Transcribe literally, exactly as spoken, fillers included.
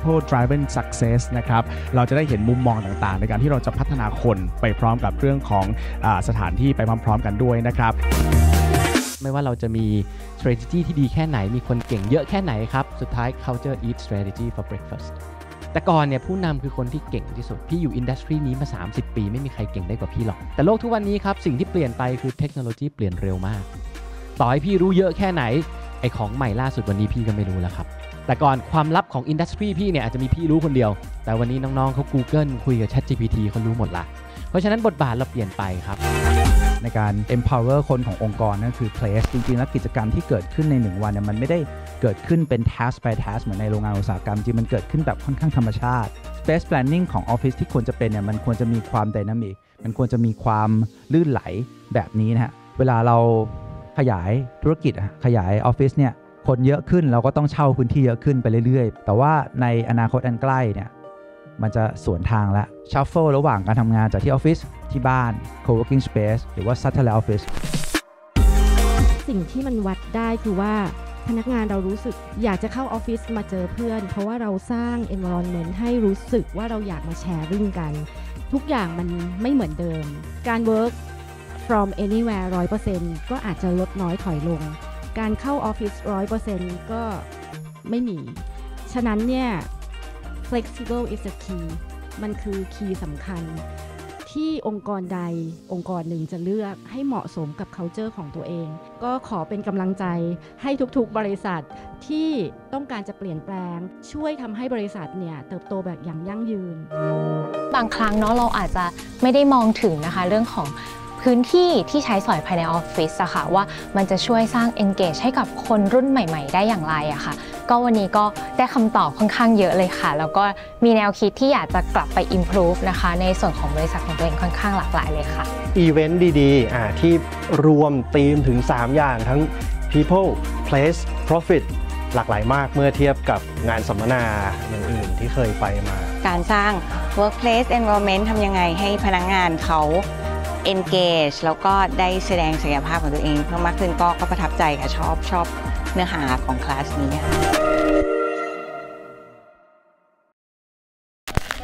people driven success นะครับเราจะได้เห็นมุมมองต่างๆในการที่เราจะพัฒนาคนไปพร้อมกับเรื่องของอ่าสถานที่ไปพร้อมๆกันด้วยนะครับไม่ว่าเราจะมี strategy ที่ดีแค่ไหนมีคนเก่งเยอะแค่ไหนครับสุดท้าย culture eat strategy for breakfast แต่ก่อนเนี่ยผู้นำคือคนที่เก่งที่สุดพี่อยู่อินดัสทรีนี้มาสามสิบปีไม่มีใครเก่งได้กว่าพี่หรอกแต่โลกทุกวันนี้ครับสิ่งที่เปลี่ยนไปคือเทคโนโลยีเปลี่ยนเร็วมากต่อให้พี่รู้เยอะแค่ไหนไอของใหม่ล่าสุดวันนี้พี่ก็ไม่รู้แล้วครับแต่ก่อนความลับของอินดัสทรีพี่เนี่ยอาจจะมีพี่รู้คนเดียวแต่วันนี้น้องๆเขา Google คุยกับ ChatGPT เขารู้หมดละเพราะฉะนั้นบทบาทเราเปลี่ยนไปครับในการ empower คนขององค์กรนั่นคือ place จริงๆแล้วกิจกรรมที่เกิดขึ้นในหนึ่งวันเนี่ยมันไม่ได้เกิดขึ้นเป็น task by task เหมือนในโรงงานอุตสาหกรรมจริงมันเกิดขึ้นแบบค่อนข้างธรรมชาติ space planning ของออฟฟิศที่ควรจะเป็นเนี่ยมันควรจะมีความ dynamic มันควรจะมีความลื่นไหลแบบนี้นะฮะเวลาเราขยายธุรกิจขยายออฟฟิศเนี่ยคนเยอะขึ้นเราก็ต้องเช่าพื้นที่เยอะขึ้นไปเรื่อยๆแต่ว่าในอนาคตอันใกล้เนี่ยมันจะสวนทางแล้ว shuffle ระหว่างการทำงานจากที่ออฟฟิศที่บ้าน co-working space หรือว่า satellite office สิ่งที่มันวัดได้คือว่าพนักงานเรารู้สึกอยากจะเข้าออฟฟิศมาเจอเพื่อนเพราะว่าเราสร้าง environment ให้รู้สึกว่าเราอยากมาแชร์ริ่งกันทุกอย่างมันไม่เหมือนเดิมการ work from anywhere ร้อยเปอร์เซ็นต์ ก็อาจจะลดน้อยถอยลงการเข้าออฟฟิศ ร้อยเปอร์เซ็นต์ ก็ไม่มีฉะนั้นเนี่ย flexible is the key มันคือคีย์สำคัญที่องค์กรใดองค์กรหนึ่งจะเลือกให้เหมาะสมกับ culture ของตัวเองก็ขอเป็นกำลังใจให้ทุกๆบริษัทที่ต้องการจะเปลี่ยนแปลงช่วยทำให้บริษัทเนี่ยเติบโตแบบอย่างยั่งยืนบางครั้งเนาะเราอาจจะไม่ได้มองถึงนะคะเรื่องของพื้นที่ที่ใช้สอยภายในออฟฟิศอะค่ะว่ามันจะช่วยสร้าง engage ให้กับคนรุ่นใหม่ๆได้อย่างไรอะค่ะก็วันนี้ก็ได้คำตอบค่อนข้างเยอะเลยค่ะแล้วก็มีแนวคิดที่อยากจะกลับไป improve นะคะในส่วนของบริษัทของตัวเองค่อนข้างหลากหลายเลยค่ะอีเวนต์ดีๆอ่าที่รวมธีมถึงสามอย่างทั้ง people place profit หลากหลายมากเมื่อเทียบกับงานสัมมนาอย่างอื่นที่เคยไปมาการสร้าง workplace environment ทำยังไงให้พนักงานเขาengage แล้วก็ได้แสดงศักยภาพของตัวเองเพิ่มมากขึ้นก็ประทับใจค่ะชอบชอบเนื้อหาของคลาสนี้